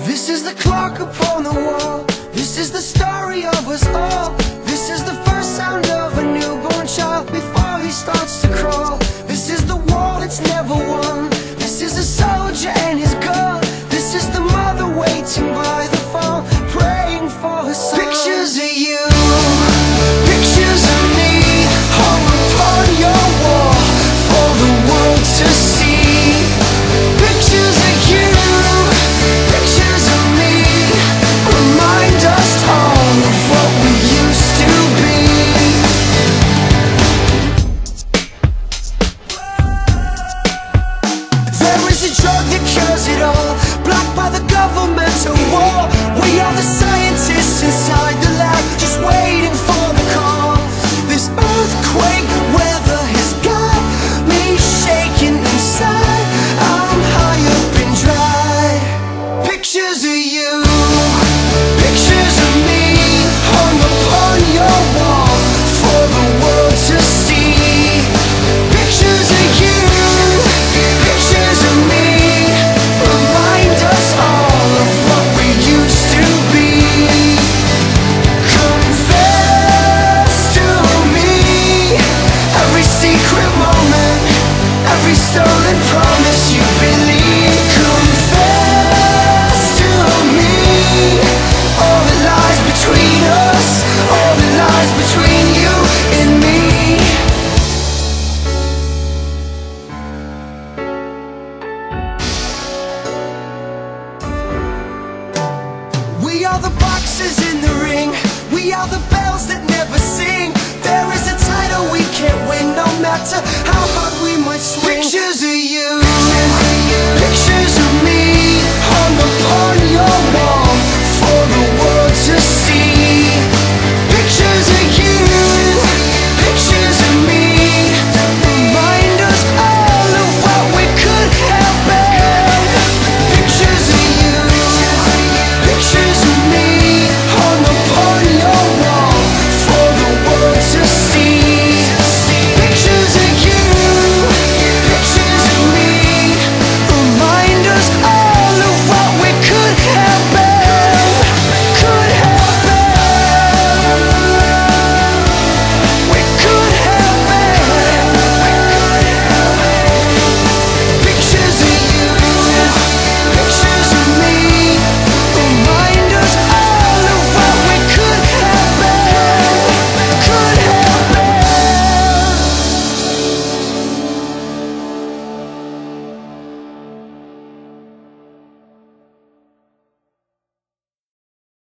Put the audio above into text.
This is the clock upon the wall. This is the story of us all. This is the first sound of a newborn child before he starts to crawl. This is the war that's never won. This is a soldier and his gun. This is the mother waiting by the phone, praying for her son. Pictures of you, pictures of me, hung upon your wall for the world to see. Pictures of you, pictures of me, remind us all of what we used to be. There is a drug that cures it all, blocked by the governmental war. We are the scientists inside the lab, just waiting for the call. This earthquake weather has got me shaking inside. I'm high up and dry. Pictures of you, pictures of me, hung upon your wall for the world to see. Pictures of you, pictures of me, remind us all of what we used to be. Confess to me every secret moment, every stolen promise you believe. Confess to me all that lies between us, all that lies between you and me. We are the boxes in the ring, we are the bells that never sing. There is a title we can't win, no matter how